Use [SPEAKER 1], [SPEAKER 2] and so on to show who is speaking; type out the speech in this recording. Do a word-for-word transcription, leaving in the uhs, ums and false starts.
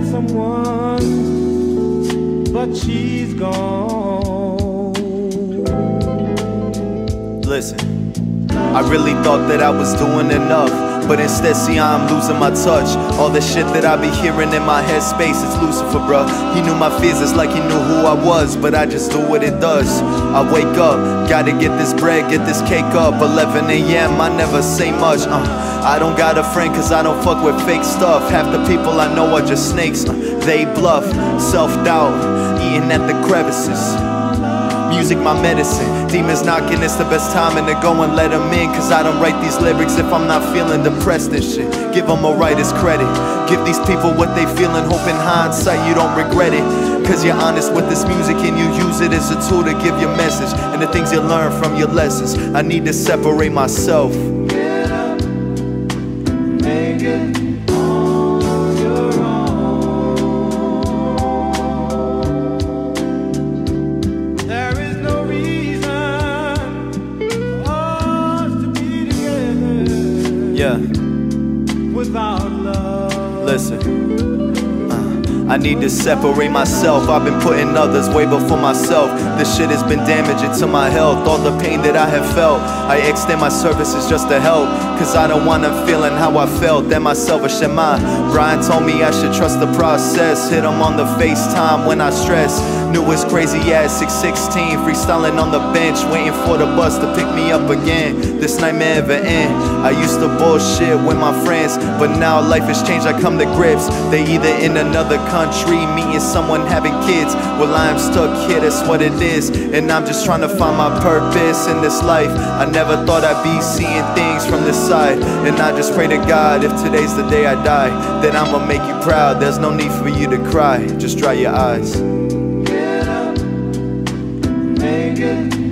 [SPEAKER 1] someone, but she's gone.
[SPEAKER 2] Listen, I really thought that I was doing enough, but instead, see, I'm losing my touch. All the shit that I be hearing in my headspace, it's Lucifer, bruh. He knew my fears, it's like he knew who I was, but I just do what it does. I wake up, gotta get this bread, get this cake up. eleven A M, I never say much. uh, I don't got a friend cause I don't fuck with fake stuff. Half the people I know are just snakes. uh, They bluff, self-doubt, eating at the crevices. Music my medicine, demons knocking, it's the best time to go and let them in. Cause I don't write these lyrics if I'm not feeling depressed and shit. Give them a writer's credit, give these people what they feeling. Hope in hindsight you don't regret it, cause you're honest with this music and you use it as a tool to give your message and the things you learn from your lessons. I need to separate myself.
[SPEAKER 1] Get up, make it on your own. There is no reason for us to be together.
[SPEAKER 2] Yeah,
[SPEAKER 1] Without love.
[SPEAKER 2] listen, I need to separate myself. I've been putting others way before myself. This shit has been damaging to my health. All the pain that I have felt, I extend my services just to help. Cause I don't want them feeling how I felt. Then myself a shema. Brian told me I should trust the process. Hit him on the FaceTime when I stress. Knew it's crazy ass six sixteen, freestyling on the bench, waiting for the bus to pick me up again. This nightmare never end. I used to bullshit with my friends, but now life has changed, I come to grips. They either in another country, meeting someone, having kids. Well, I am stuck here, that's what it is. And I'm just trying to find my purpose in this life. I never thought I'd be seeing things from this side. And I just pray to God, if today's the day I die, then I'ma make you proud. There's no need for you to cry, just dry your eyes.
[SPEAKER 1] Get up, make it